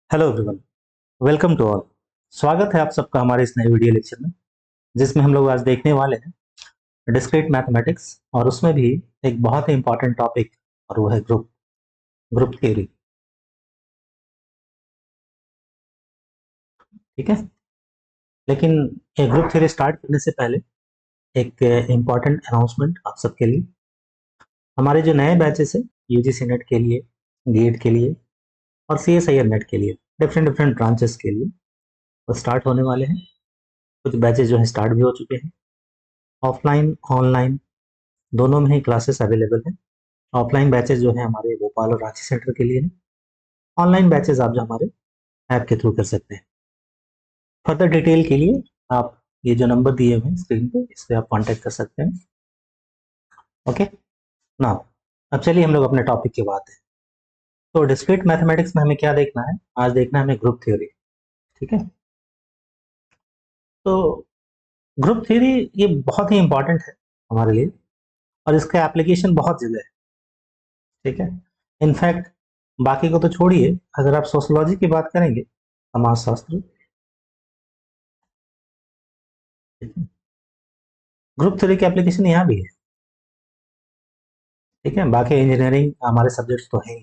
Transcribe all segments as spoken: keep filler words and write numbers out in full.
Hello everyone, welcome to all. स्वागत है आप सबका हमारे इस नए वीडियो लेक्चर में, जिसमें हम लोग आज देखने वाले हैं डिस्क्रीट मैथमेटिक्स, और उसमें भी एक बहुत ही इंपॉर्टेंट टॉपिक, और वो है ग्रुप ग्रुप थ्योरी। ठीक है, लेकिन ये ग्रुप थ्योरी स्टार्ट करने से पहले एक इम्पॉर्टेंट अनाउंसमेंट आप सबके लिए। हमारे जो नए बैचेस है यूजीसी नेट के लिए, गेट के लिए और C S I R NET के लिए, डिफरेंट डिफरेंट ब्रांचेस के लिए वो स्टार्ट होने वाले हैं। कुछ बैचेस जो है स्टार्ट भी हो चुके हैं। ऑफलाइन ऑनलाइन दोनों में ही क्लासेस अवेलेबल हैं। ऑफलाइन बैचेस जो है हमारे भोपाल और रांची सेंटर के लिए हैं। ऑनलाइन बैचेस आप जो हमारे ऐप के थ्रू कर सकते हैं। फर्दर डिटेल के लिए आप ये जो नंबर दिए हुए हैं स्क्रीन पे, इस पर आप कांटेक्ट कर सकते हैं। ओके ना, अब चलिए हम लोग अपने टॉपिक की बात है। तो डिस्क्रीट मैथमेटिक्स में हमें क्या देखना है? आज देखना है हमें ग्रुप थ्योरी। ठीक है, तो ग्रुप थ्योरी ये बहुत ही इंपॉर्टेंट है हमारे लिए, और इसका एप्लीकेशन बहुत जगह है। ठीक है, इनफैक्ट बाकी को तो छोड़िए, अगर आप सोशोलॉजी की बात करेंगे, समाजशास्त्र, ग्रुप थ्योरी की एप्लीकेशन यहाँ भी है। ठीक है, बाकी इंजीनियरिंग हमारे सब्जेक्ट्स तो हैं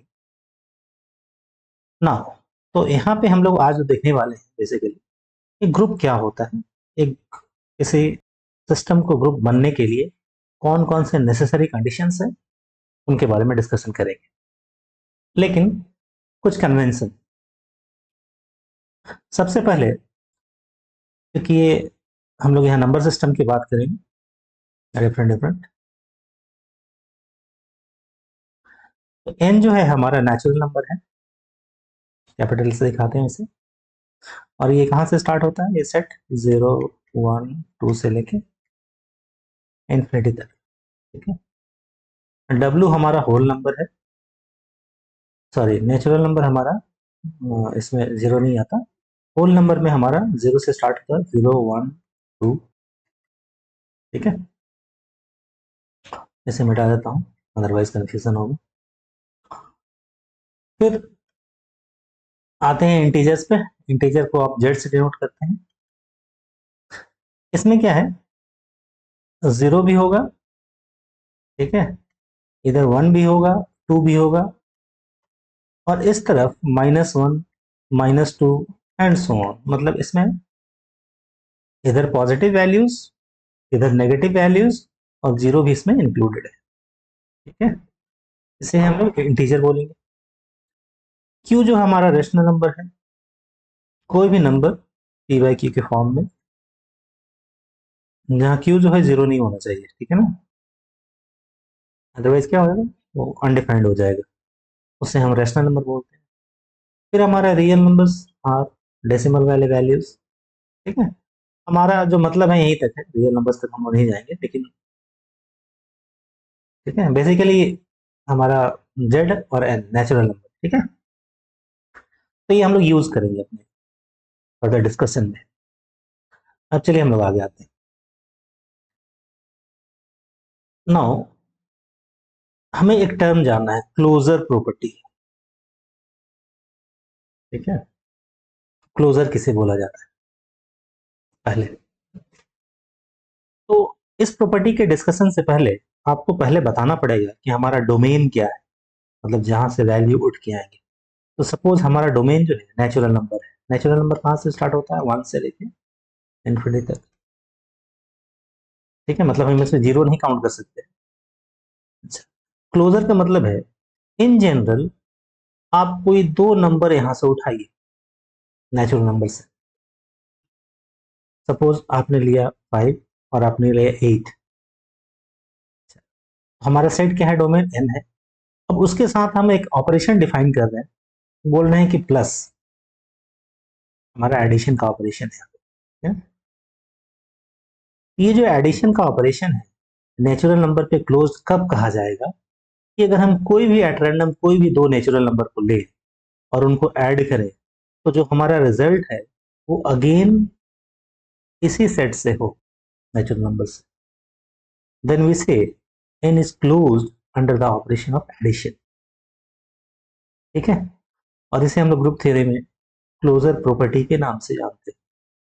ना। तो यहाँ पे हम लोग आज जो देखने वाले हैं बेसिकली, एक ग्रुप क्या होता है, एक किसी सिस्टम को ग्रुप बनने के लिए कौन कौन से नेसेसरी कंडीशंस हैं, उनके बारे में डिस्कशन करेंगे। लेकिन कुछ कन्वेंशन, सबसे पहले, क्योंकि ये हम लोग यहाँ नंबर सिस्टम की बात करेंगे, डिफरेंट डिफरेंट, तो एन जो है हमारा नेचुरल नंबर है, कैपिटल से दिखाते हैं इसे। और ये कहाँ से स्टार्ट होता है? ये सेट जीरो वन टू से लेके इन्फिनिटी तक। ठीक है, डब्ल्यू हमारा होल नंबर है, सॉरी नेचुरल नंबर हमारा अ, इसमें जीरो नहीं आता। होल नंबर में हमारा जीरो से स्टार्ट होता है, जीरो वन टू। ठीक है, इसे मिटा देता हूँ, अदरवाइज कंफ्यूजन होगा। फिर आते हैं इंटीजर्स पे। इंटीजर को आप जेड से डिनोट करते हैं। इसमें क्या है, जीरो भी होगा, ठीक है, इधर वन भी होगा, टू भी होगा, और इस तरफ minus one, minus two and so on. मतलब इसमें इधर पॉजिटिव वैल्यूज, इधर नेगेटिव वैल्यूज, और जीरो भी इसमें इंक्लूडेड है। ठीक है, इसे हम लोग इंटीजर बोलेंगे। क्यू जो हमारा रेशनल नंबर है, कोई भी नंबर पी बाई क्यू के फॉर्म में, जहाँ क्यू जो है जीरो नहीं होना चाहिए। ठीक है ना, अदरवाइज क्या हो जाएगा, वो अनडिफाइंड हो जाएगा, उसे हम रेशनल नंबर बोलते हैं। फिर हमारा रियल नंबर्स आर डेसिमल वाले वैल्यूज। ठीक है, हमारा जो मतलब है यहीं तक है, रियल नंबर्स तक हम नहीं जाएंगे, लेकिन ठीक है, बेसिकली हमारा जेड और एन नेचुरल नंबर। ठीक है, तो ये हम लोग यूज करेंगे अपने फर्दर डिस्कशन में। अब चलिए हम लोग आगे आते हैं। नाउ हमें एक टर्म जानना है, क्लोजर प्रॉपर्टी। ठीक है, क्लोजर किसे बोला जाता है पहले, तो इस प्रॉपर्टी के डिस्कशन से पहले आपको पहले बताना पड़ेगा कि हमारा डोमेन क्या है, मतलब जहां से वैल्यू उठ के आएंगे। तो सपोज हमारा डोमेन जो है नेचुरल नंबर है। नेचुरल नंबर कहाँ से स्टार्ट होता है? वन से लेके इन्फिनिटी तक। ठीक है, मतलब हम इसमें जीरो नहीं काउंट कर सकते। अच्छा, क्लोजर का मतलब है, इन जनरल आप कोई दो नंबर यहां से उठाइए नेचुरल नंबर से। सपोज आपने लिया फाइव और आपने लिया एट। हमारा सेट क्या है? डोमेन एन है। अब उसके साथ हम एक ऑपरेशन डिफाइन कर रहे हैं, बोल रहे हैं कि प्लस, हमारा एडिशन का ऑपरेशन है। ठीक है? ये जो एडिशन का ऑपरेशन है नेचुरल नंबर पे क्लोज कब कहा जाएगा? कि अगर हम कोई भी एट रैंडम कोई भी दो नेचुरल नंबर को ले और उनको ऐड करें, तो जो हमारा रिजल्ट है वो अगेन इसी सेट से हो, नेचुरल नंबर से, then we say n is closed under the operation of addition। ठीक है, और इसे हम लोग ग्रुप थ्योरी में क्लोजर प्रॉपर्टी के नाम से जानते हैं।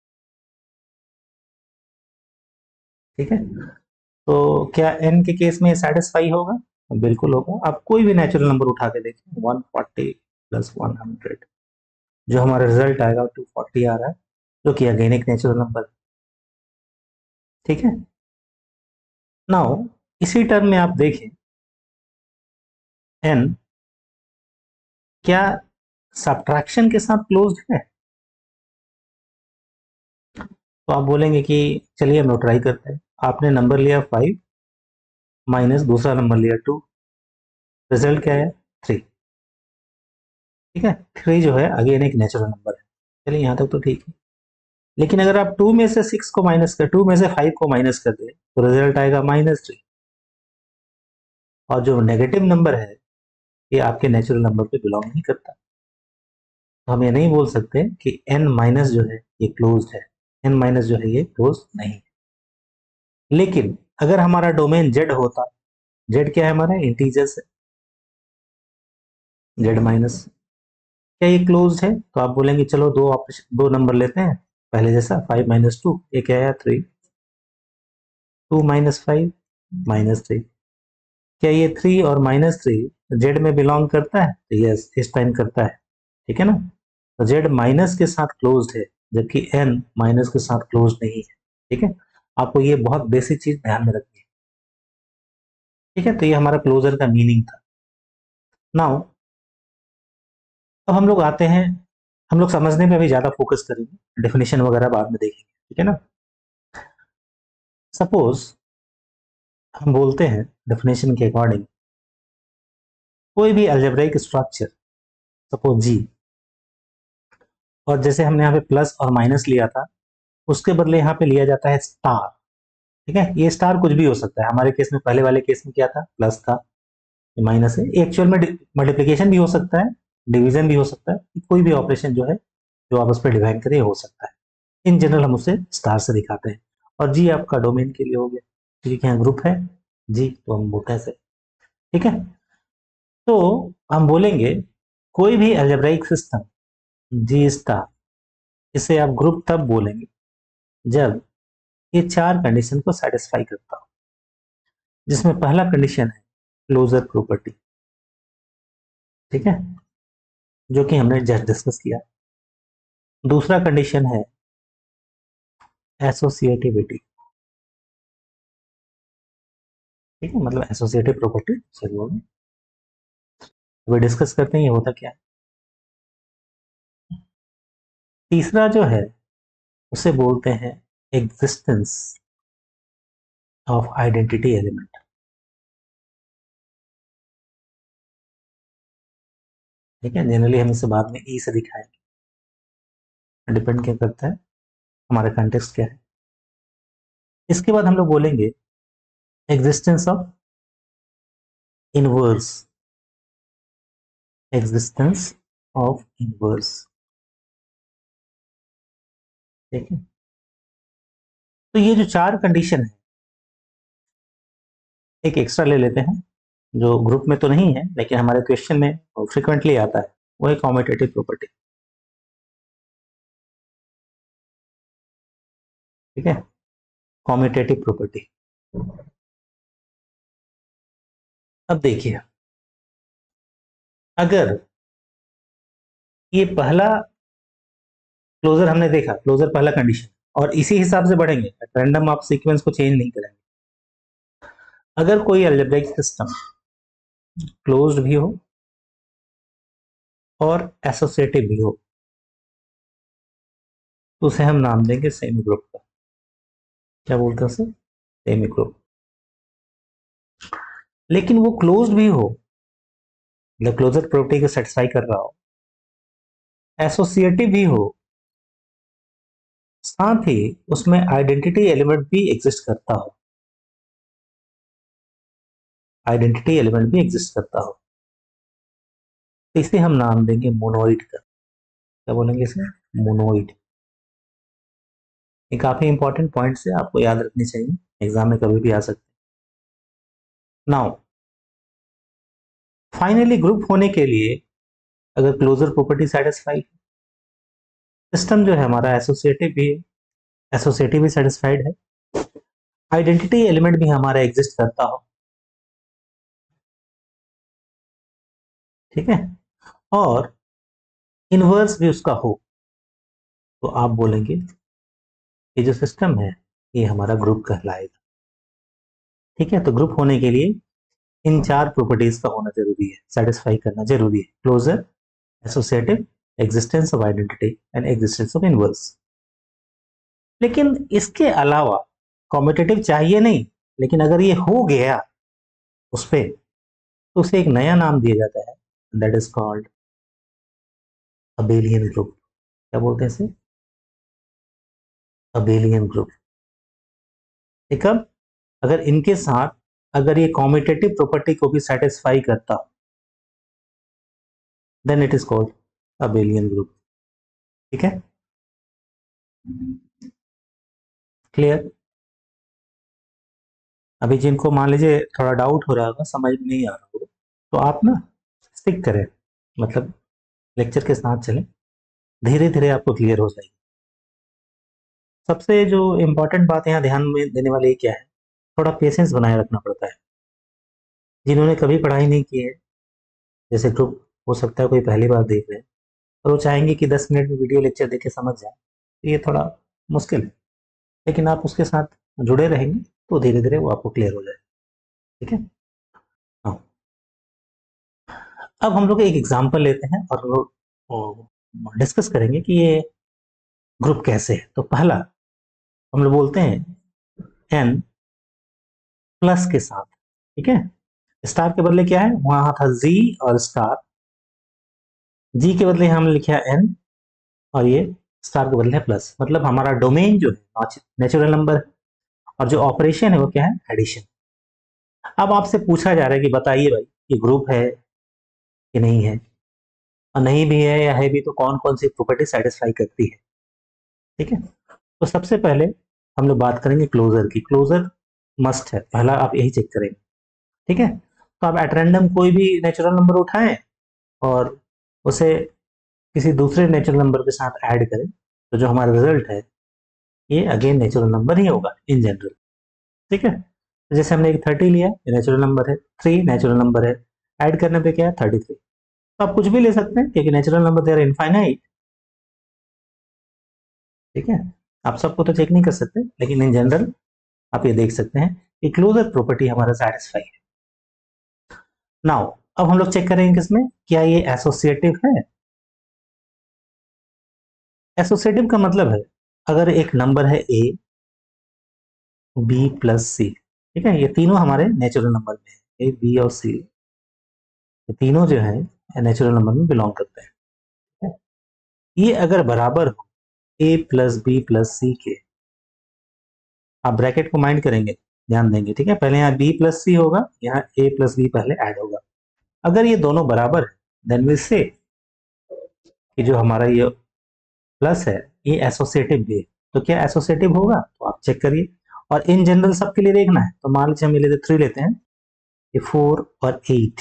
ठीक है, तो क्या n के केस में सेटिस्फाई होगा? बिल्कुल होगा। आप कोई भी नेचुरल नंबर उठा के देखें, one forty plus one hundred, जो हमारा रिजल्ट आएगा टू फोर्टी आ रहा है, जो कि अगेन एक नेचुरल नंबर। ठीक है, नाउ इसी टर्म में आप देखें n क्या सब्ट्रैक्शन के साथ क्लोज्ड है? तो आप बोलेंगे कि चलिए हम लोग ट्राई करते हैं। आपने नंबर लिया फाइव माइनस दूसरा नंबर लिया टू, रिजल्ट क्या है? थ्री। ठीक है, थ्री जो है अगेन एक नेचुरल नंबर है। चलिए यहाँ तक तो ठीक है। लेकिन अगर आप टू में से सिक्स को माइनस कर टू में से फाइव को माइनस कर दे तो रिजल्ट आएगा माइनस थ्री। और जो नेगेटिव नंबर है ये आपके नेचुरल नंबर पे बिलोंग नहीं करता। तो हम ये नहीं बोल सकते कि n माइनस जो है ये क्लोज्ड है। n माइनस जो है ये क्लोज नहीं है। लेकिन अगर हमारा डोमेन z होता, z क्या है हमारा? इंटीजर्स है, z माइनस, क्या ये क्लोज्ड है? तो आप बोलेंगे चलो दो ऑपरेशन दो नंबर लेते हैं पहले जैसा, फाइव माइनस टू, ये क्या आया? Three. Two minus five minus three, क्या ये थ्री और माइनस थ्री जेड में बिलोंग करता है? तो यस, इस टाइम करता है। ठीक है ना, तो जेड माइनस के साथ क्लोज्ड है, जबकि एन माइनस के साथ क्लोज्ड नहीं है। ठीक है, आपको ये बहुत बेसिक चीज ध्यान में रखनी है। ठीक है, तो ये हमारा क्लोजर का मीनिंग था। नाउ अब हम लोग आते हैं, हम लोग समझने में अभी ज्यादा फोकस करेंगे, डेफिनेशन वगैरह बाद में देखेंगे। ठीक है ना, सपोज हम बोलते हैं डेफिनेशन के अकॉर्डिंग कोई भी अलजेब्राइक स्ट्रक्चर, सपोज जी, और जैसे हमने यहाँ पे प्लस और माइनस लिया था, उसके बदले यहाँ पे लिया जाता है स्टार। ठीक है, ये स्टार कुछ भी हो सकता है। हमारे केस में, पहले वाले केस में क्या था? प्लस था, ये माइनस है। एक्चुअल में मल्टीप्लिकेशन भी हो सकता है, डिवीजन भी हो सकता है, कोई भी ऑपरेशन जो है जो आप उस पर डिवाइड करें हो सकता है। इन जनरल हम उसे स्टार से दिखाते हैं। और जी आपका डोमेन के लिए हो गया, ठीक है, ग्रुप है जी, तो हम बोलते हैं से। ठीक है, तो हम बोलेंगे कोई भी अलजेब्राइक सिस्टम जी स्टार, इसे आप ग्रुप तब बोलेंगे जब ये चार कंडीशन को सेटिस्फाई करता हो, जिसमें पहला कंडीशन है क्लोजर प्रॉपर्टी। ठीक है, जो कि हमने जस्ट डिस्कस किया। दूसरा कंडीशन है एसोसिएटिविटी। ठीक है, मतलब एसोसिएटिव प्रॉपर्टी से बोलें, वे डिस्कस करते हैं ये होता क्या है। तीसरा जो है उसे बोलते हैं एग्जिस्टेंस ऑफ आइडेंटिटी एलिमेंट। ठीक है, जनरली हम इसे बाद में ई से दिखाएंगे, डिपेंड क्या करता है हमारा कंटेक्स्ट क्या है। इसके बाद हम लोग बोलेंगे existence of inverse, existence of inverse. ठीक है, तो ये जो चार कंडीशन है, एक एक्स्ट्रा ले लेते हैं जो ग्रुप में तो नहीं है लेकिन हमारे क्वेश्चन में फ्रिक्वेंटली आता है, वो है कॉम्यूटेटिव प्रॉपर्टी। ठीक है, कॉम्यूटेटिव प्रॉपर्टी। अब देखिए, अगर ये पहला क्लोजर हमने देखा, क्लोजर पहला कंडीशन, और इसी हिसाब से बढ़ेंगे, रैंडम आप सीक्वेंस को चेंज नहीं करेंगे। अगर कोई अलजेब्रिक सिस्टम क्लोज्ड भी हो और एसोसिएटिव भी हो तो उसे हम नाम देंगे सेमी ग्रुप का। क्या बोलते हैं उसे? Semi group. लेकिन वो क्लोज्ड भी हो, मतलब क्लोजर प्रॉपर्टी को सेटिस्फाई कर रहा हो, एसोसिएटिव भी हो, साथ ही उसमें आइडेंटिटी एलिमेंट भी एग्जिस्ट करता हो, आइडेंटिटी एलिमेंट भी एग्जिस्ट करता हो, तो इसे हम नाम देंगे मोनोइड का। क्या बोलेंगे इसे? मोनोइड। ये काफी इंपॉर्टेंट पॉइंट्स है, आपको याद रखनी चाहिए, एग्जाम में कभी भी आ सकते हैं। नाउ फाइनली ग्रुप होने के लिए अगर क्लोजर प्रॉपर्टी सेटिस्फाई सिस्टम जो है हमारा एसोसिएटिव भी है, एसोसिएटिव भी सेटिस्फाइड है, आइडेंटिटी एलिमेंट भी हमारा एग्जिस्ट करता हो, ठीक है, और इनवर्स भी उसका हो, तो आप बोलेंगे ये जो सिस्टम है ये हमारा ग्रुप कहलाएगा। ठीक है, तो ग्रुप होने के लिए इन चार प्रॉपर्टीज का होना जरूरी है, सेटिस्फाई करना जरूरी है, closure, associative, existence of identity and existence of inverse. लेकिन इसके अलावा कॉम्पिटिटिव चाहिए नहीं, लेकिन अगर ये हो गया उस पे तो उसे एक नया नाम दिया जाता है, that is called abelian group. क्या बोलते हैं इसे? Abelian group. ठीक, अब अगर इनके साथ अगर ये कॉम्पिटिटिव प्रॉपर्टी को भी सेटिस्फाई करता then it is called abelian group. ठीक है, क्लियर? अभी जिनको मान लीजिए थोड़ा डाउट हो रहा होगा, समझ में नहीं आ रहा होगा, तो आप ना स्टिक करें, मतलब लेक्चर के साथ चलें, धीरे धीरे आपको क्लियर हो जाएगी। सबसे जो इम्पोर्टेंट बात यहाँ ध्यान में देने वाली क्या है, थोड़ा पेशेंस बनाए रखना पड़ता है। जिन्होंने कभी पढ़ाई नहीं की है, जैसे ग्रुप हो सकता है कोई पहली बार देख रहे हैं और वो चाहेंगे कि दस मिनट में वीडियो लेक्चर देख के समझ जाए, तो ये थोड़ा मुश्किल है, लेकिन आप उसके साथ जुड़े रहेंगे तो धीरे धीरे वो आपको क्लियर हो जाए। ठीक है, हाँ। अब हम लोग एक एग्जाम्पल लेते हैं और लोग डिस्कस करेंगे कि ये ग्रुप कैसे है। तो पहला हम लोग बोलते हैं एन प्लस के साथ, ठीक है, स्टार के बदले क्या है, वहां था जी और स्टार, जी के बदले हमने लिखा एन और ये स्टार के बदले है प्लस, मतलब हमारा डोमेन जो है नेचुरल नंबर है और जो ऑपरेशन है वो क्या है, एडिशन। अब आपसे पूछा जा रहा है कि बताइए भाई ये ग्रुप है कि नहीं है, और नहीं भी है या है भी तो कौन कौन सी प्रॉपर्टी सेटिस्फाई करती है। ठीक है, तो सबसे पहले हम लोग बात करेंगे क्लोजर की। क्लोजर मस्ट है, पहला आप यही चेक करेंगे। ठीक है, तो आप एट रैंडम कोई भी नेचुरल नंबर उठाएं और उसे किसी दूसरे नेचुरल नंबर के साथ ऐड करें, तो जो हमारा रिजल्ट है ये अगेन नेचुरल नंबर ही होगा इन जनरल। ठीक है, तो जैसे हमने एक थर्टी लिया, ये नेचुरल नंबर है, थ्री नेचुरल नंबर है, ऐड करने पे क्या है, थर्टी थ्री। तो आप कुछ भी ले सकते हैं क्योंकि नेचुरल नंबर देर इनफाइनाइट। ठीक है, आप सबको तो चेक नहीं कर सकते, लेकिन इन जनरल आप ये देख सकते हैं कि क्लोजर प्रॉपर्टी हमारा सेटिस्फाई है। नाउ अब हम लोग चेक करेंगे किसमें, क्या ये एसोसिएटिव है। एसोसिएटिव का मतलब है अगर एक नंबर है ए, बी प्लस सी, ठीक है, ये तीनों हमारे नेचुरल नंबर में है, ए बी और सी, ये तीनों जो है नेचुरल नंबर में बिलोंग करते हैं। ठीक है? ये अगर बराबर हो A plus B plus C के, आप ब्रैकेट को माइंड करेंगे, ध्यान देंगे, ठीक है, पहले यहाँ बी प्लस सी होगा, यहाँ ए प्लस बी पहले ऐड होगा। अगर ये दोनों बराबर है देन वी से कि जो हमारा ये प्लस है ये एसोसिएटिव भी है। तो क्या एसोसिएटिव होगा, तो आप चेक करिए, और इन जनरल सबके लिए देखना है। तो मान लीजिए हम ये लेते थ्री लेते हैं, ये फोर और एट,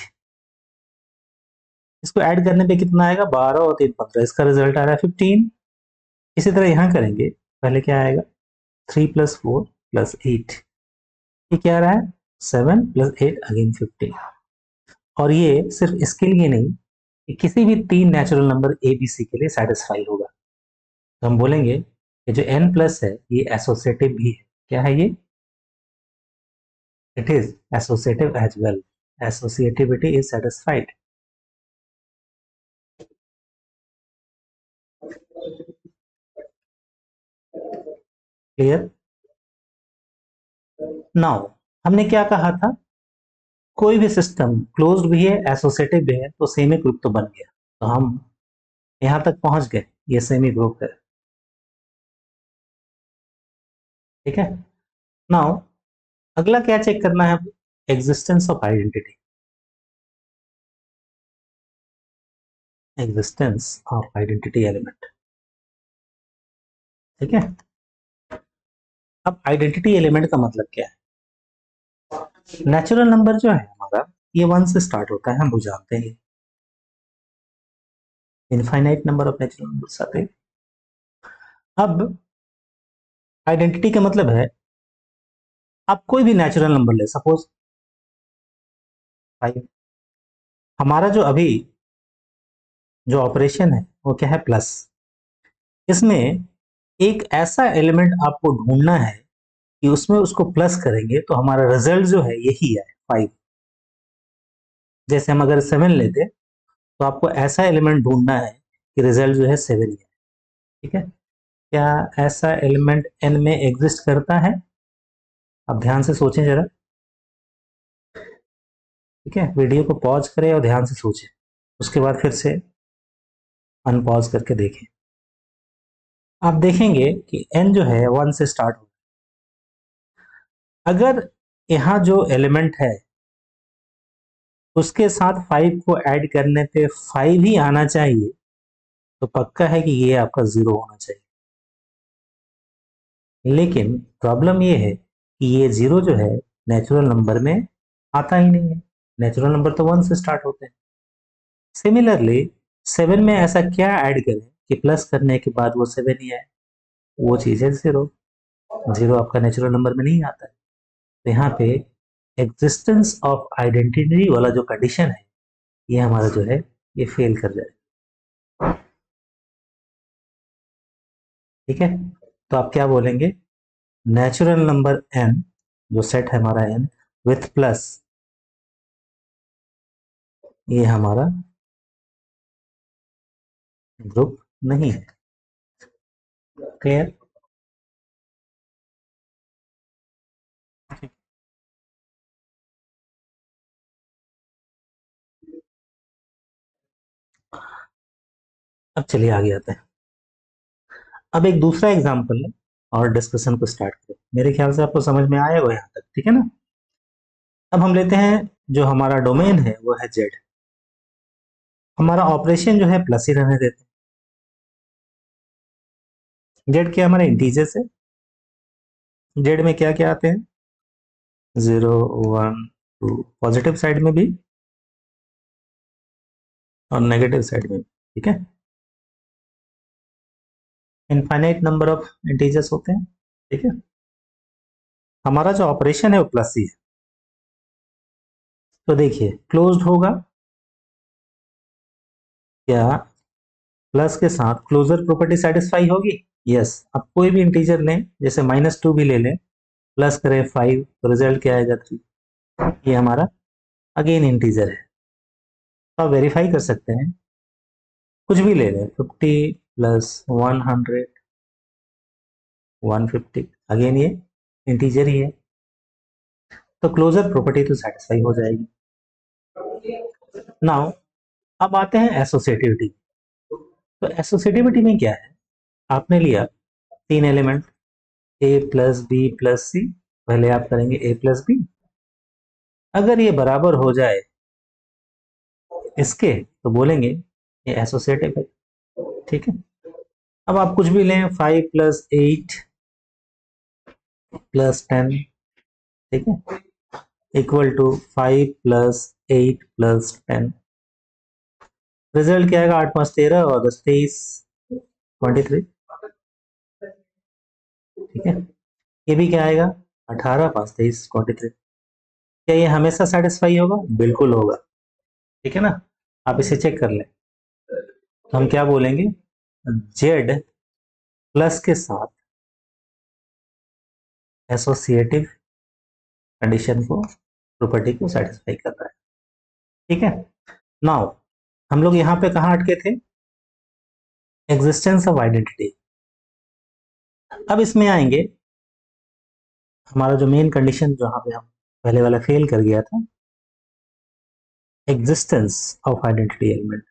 इसको ऐड करने पे कितना आएगा, बारह और तीन पंद्रह, इसका रिजल्ट आ रहा है फिफ्टीन। इसी तरह यहाँ करेंगे, पहले क्या आएगा, three plus four plus eight, ये क्या आ रहा है, seven plus eight again fifteen. और ये सिर्फ इसके लिए नहीं, ये किसी भी तीन natural number A B C के लिए सेटिस्फाई होगा। तो हम बोलेंगे कि जो n प्लस है ये एसोसिएटिव भी है। क्या है ये, it is associative as well, associativity is satisfied. Clear? Now हमने क्या कहा था, कोई भी सिस्टम क्लोज्ड भी है एसोसिएटिव भी है तो सेमी ग्रुप तो बन गया। तो हम यहां तक पहुंच गए, ये सेमी ग्रुप है। ठीक है, नाउ अगला क्या चेक करना है, existence of identity, existence of identity element. ठीक है, अब आइडेंटिटी एलिमेंट का मतलब क्या है, नेचुरल नंबर जो है हमारा ये वन से स्टार्ट होता है, हम वो जानते हैं, infinite number of natural numbers आते हैं। अब आइडेंटिटी का मतलब है आप कोई भी नेचुरल नंबर ले, सपोज फाइव। हमारा जो अभी जो ऑपरेशन है वो क्या है, प्लस। इसमें एक ऐसा एलिमेंट आपको ढूंढना है कि उसमें उसको प्लस करेंगे तो हमारा रिजल्ट जो है यही है, फाइव। जैसे हम अगर सेवन लेते तो आपको ऐसा एलिमेंट ढूंढना है कि रिजल्ट जो है सेवन ही है। ठीक है, क्या ऐसा एलिमेंट एन में एग्जिस्ट करता है? आप ध्यान से सोचें जरा। ठीक है, वीडियो को पॉज करें और ध्यान से सोचें, उसके बाद फिर से अनपॉज करके देखें। आप देखेंगे कि एन जो है वन से स्टार्ट हो। अगर यहाँ जो एलिमेंट है उसके साथ फाइव को ऐड करने पे फाइव ही आना चाहिए, तो पक्का है कि ये आपका जीरो होना चाहिए। लेकिन प्रॉब्लम ये है कि ये जीरो जो है नेचुरल नंबर में आता ही नहीं है। नेचुरल नंबर तो वन से स्टार्ट होते हैं। सिमिलरली सेवन में ऐसा क्या ऐड करें कि प्लस करने के बाद वो सेवन ही आए? वो चीज है जीरो। जीरो आपका नेचुरल नंबर में नहीं आता है। तो यहाँ पे एग्जिस्टेंस ऑफ आइडेंटिटी वाला जो कंडीशन है ये हमारा जो है ये फेल कर जाए। ठीक है, तो आप क्या बोलेंगे, नेचुरल नंबर एन जो सेट है हमारा एन विथ प्लस, ये हमारा ग्रुप नहीं है। क्लियर? अब चलिए आगे आते हैं। अब एक दूसरा एग्जांपल है और डिस्कशन को स्टार्ट करें। मेरे ख्याल से आपको समझ में आया होगा यहाँ तक, ठीक है ना? अब हम लेते हैं जो हमारा डोमेन है वो है जेड। हमारा ऑपरेशन जो है प्लस ही रहने देते हैं। जेड क्या हमारे इंटीजर्स है। जेड में क्या क्या आते हैं, zero one two, positive side में भी और नेगेटिव साइड में भी। ठीक है, इनफाइनाइट नंबर ऑफ इंटीजर्स होते हैं। ठीक है, हमारा जो ऑपरेशन है वो प्लस ही है। तो देखिए क्लोज्ड होगा क्या, प्लस के साथ क्लोजर प्रॉपर्टी सेटिस्फाई होगी? यस। अब कोई भी इंटीजर लें, जैसे माइनस टू भी ले लें, प्लस करें फाइव तो रिजल्ट क्या आएगा, थ्री। ये हमारा अगेन इंटीजर है, तो आप वेरीफाई कर सकते हैं। कुछ भी ले लें, fifty plus one hundred, one fifty, again ये इंटीजर ही है, तो क्लोजर प्रॉपर्टी तो सेटिस्फाई हो जाएगी। नाउ अब आते हैं एसोसिएटिविटी। तो एसोसिएटिविटी में क्या है, आपने लिया तीन element A plus B plus C. पहले आप करेंगे ए प्लस बी, अगर ये बराबर हो जाए इसके तो बोलेंगे ये एसोसिएटिव है। ठीक है, अब आप कुछ भी लें, five plus eight plus ten, ठीक है, equal to five plus eight plus ten. Result क्या आएगा, आठ पांच तेरह और दस तेईस, ट्वेंटी थ्री। ठीक है, ये भी क्या आएगा, अठारह पांच तेईस, ट्वेंटी थ्री। क्या ये हमेशा सेटिस्फाई होगा? बिल्कुल होगा। ठीक है ना, आप इसे चेक कर लें। तो हम क्या बोलेंगे, जेड प्लस के साथ एसोसिएटिव कंडीशन को, प्रॉपर्टी को सेटिस्फाई कर रहा है। ठीक है, नाउ हम लोग यहाँ पे कहाँ अटके थे, एग्जिस्टेंस ऑफ आइडेंटिटी। अब इसमें आएंगे, हमारा जो मेन कंडीशन जहाँ पे हम पहले वाला फेल कर गया था, एग्जिस्टेंस ऑफ आइडेंटिटी एलिमेंट।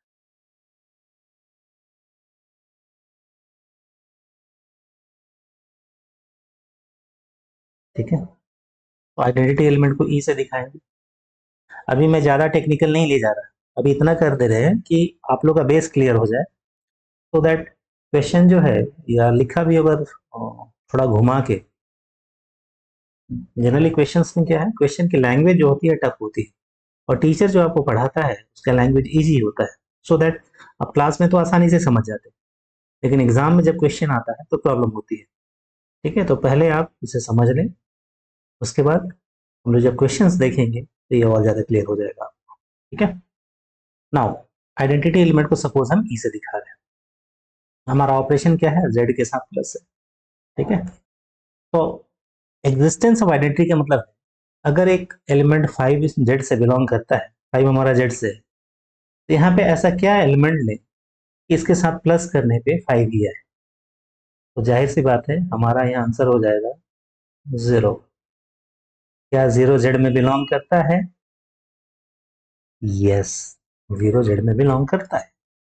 ठीक है, तो आइडेंटिटी एलिमेंट को ई से दिखाएंगे। अभी मैं ज्यादा टेक्निकल नहीं ले जा रहा, अभी इतना कर दे रहे हैं कि आप लोग का बेस क्लियर हो जाए, सो दैट क्वेश्चन जो है या लिखा भी अगर थोड़ा घुमा के, जनरली क्वेश्चंस में क्या है, क्वेश्चन की लैंग्वेज जो होती है टफ होती है, और टीचर जो आपको पढ़ाता है उसका लैंग्वेज इजी होता है, सो दैट आप क्लास में तो आसानी से समझ जाते हैं। लेकिन एग्जाम में जब क्वेश्चन आता है तो प्रॉब्लम होती है। ठीक है, तो पहले आप इसे समझ लें, उसके बाद हम लोग जब क्वेश्चंस देखेंगे तो ये और ज़्यादा क्लियर हो जाएगा आपको। ठीक है, नाउ आइडेंटिटी एलिमेंट को सपोज हम ई से दिखा रहे हैं, हमारा ऑपरेशन क्या है, जेड के साथ प्लस है। ठीक है, तो एग्जिस्टेंस ऑफ आइडेंटिटी का मतलब है अगर एक एलिमेंट फाइव इस जेड से बिलोंग करता है, फाइव हमारा जेड से है, तो यहाँ पे ऐसा क्या एलिमेंट लें कि इसके साथ प्लस करने पे फाइव ही है, तो जाहिर सी बात है हमारा यहाँ आंसर हो जाएगा जीरो। क्या जीरो जेड में बिलोंग करता है? यस, जीरो जेड में बिलोंग करता है।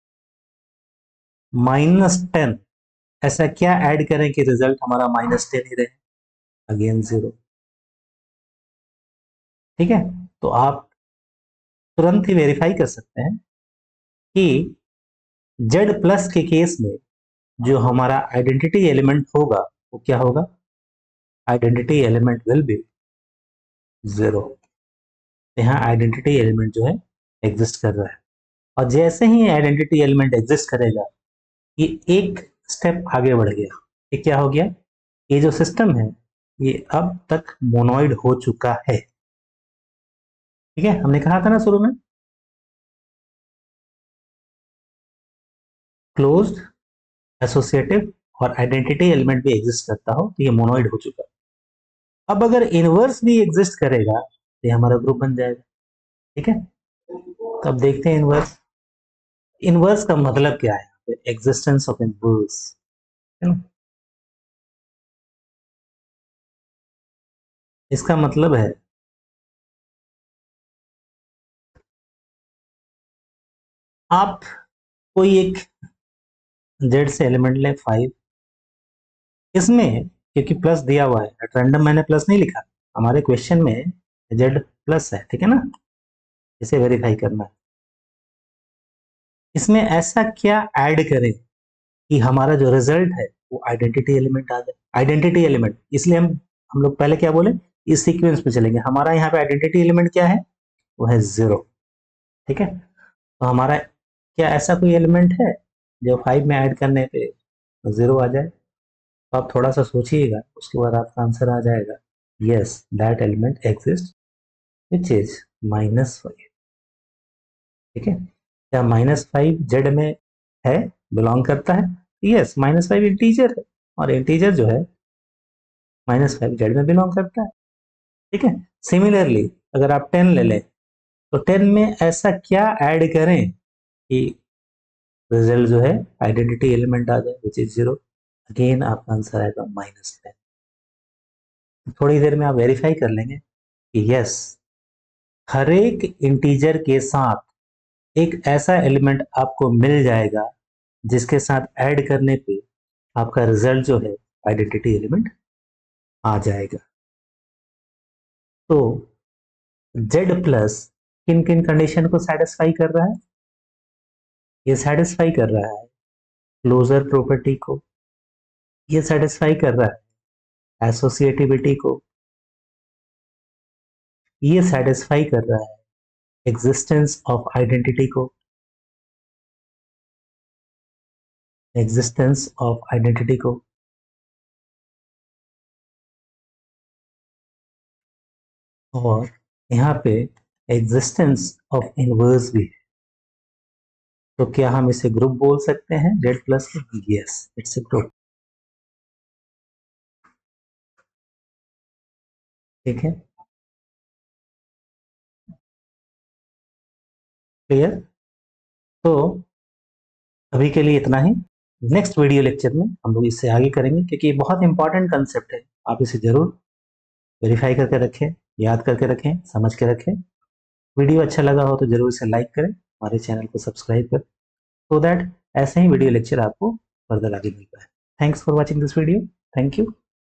माइनस टेन, ऐसा क्या ऐड करें कि रिजल्ट हमारा माइनस टेन ही रहे? Again zero. ठीक है, तो आप तुरंत ही वेरीफाई कर सकते हैं कि जेड प्लस के केस में जो हमारा आइडेंटिटी एलिमेंट होगा वो क्या होगा? Identity element will be zero. यहाँ आइडेंटिटी एलिमेंट जो है एग्जिस्ट कर रहा है, और जैसे ही आइडेंटिटी एलिमेंट एग्जिस्ट करेगा ये एक स्टेप आगे बढ़ गया। ये क्या हो गया? ये जो सिस्टम है ये अब तक मोनोइड हो चुका है। ठीक है, हमने कहा था ना शुरू में क्लोज्ड, एसोसिएटिव और आइडेंटिटी एलिमेंट भी एग्जिस्ट करता हो तो ये मोनोइड हो चुका है। अब अगर इनवर्स भी एग्जिस्ट करेगा तो ये हमारा ग्रुप बन जाएगा। ठीक है, तो अब देखते हैं इनवर्स। इनवर्स का मतलब क्या है? एग्जिस्टेंस ऑफ इनवर्स, है ना? इसका मतलब है आप कोई एक जेड से एलिमेंट लें फाइव, इसमें क्योंकि प्लस दिया हुआ है, रैंडम मैंने प्लस नहीं लिखा, हमारे क्वेश्चन में जेड प्लस है। ठीक है ना, इसे वेरीफाई करना है। इसमें ऐसा क्या ऐड करें कि हमारा जो रिजल्ट है वो आइडेंटिटी एलिमेंट आ जाए? आइडेंटिटी एलिमेंट, इसलिए हम हम लोग पहले क्या बोले, इस सीक्वेंस पे चलेंगे। हमारा यहाँ पे आइडेंटिटी एलिमेंट क्या है? वो है जीरो। ठीक है, तो हमारा क्या ऐसा कोई एलिमेंट है जो फाइव में ऐड करने पे जीरो आ जाए? तो आप थोड़ा सा सोचिएगा, उसके बाद आपका आंसर आ जाएगा। Yes, that element exist which is minus five. ठीक है, क्या माइनस फाइव जेड में है, बिलोंग करता है? यस, माइनस फाइव इंटीजर है, और इंटीजर जो है माइनस फाइव जेड में बिलोंग करता है। ठीक है, सिमिलरली अगर आप टेन ले लें तो टेन में ऐसा क्या ऐड करें कि रिजल्ट जो है आइडेंटिटी एलिमेंट आ जाए विच इज जीरो? अगेन आपका आंसर आएगा माइनस टेन। थोड़ी देर में आप वेरीफाई कर लेंगे कि यस, हर एक इंटीजर के साथ एक ऐसा एलिमेंट आपको मिल जाएगा जिसके साथ ऐड करने पे आपका रिजल्ट जो है आइडेंटिटी एलिमेंट आ जाएगा। तो जेड प्लस किन किन कंडीशन को सेटिस्फाई कर रहा है? ये सेटिस्फाई कर रहा है क्लोजर प्रॉपर्टी को, ये सेटिस्फाई कर रहा है एसोसिएटिविटी को, ये सेटिस्फाई कर रहा है एग्जिस्टेंस ऑफ आइडेंटिटी को, एग्जिस्टेंस ऑफ आइडेंटिटी को, और यहाँ पे एग्जिस्टेंस ऑफ इनवर्स भी है। तो क्या हम इसे ग्रुप बोल सकते हैं जेड प्लस को? Yes, it's a group. ठीक है, क्लियर? तो अभी के लिए इतना ही। नेक्स्ट वीडियो लेक्चर में हम लोग इससे आगे करेंगे, क्योंकि ये बहुत इंपॉर्टेंट कंसेप्ट है। आप इसे जरूर वेरीफाई करके रखें, याद करके रखें, समझ के रखें। वीडियो अच्छा लगा हो तो जरूर इसे लाइक करें, हमारे चैनल को सब्सक्राइब करें, सो दैट ऐसे ही वीडियो लेक्चर आपको फर्दर आगे मिल पाए। Thanks for watching this video. Thank you.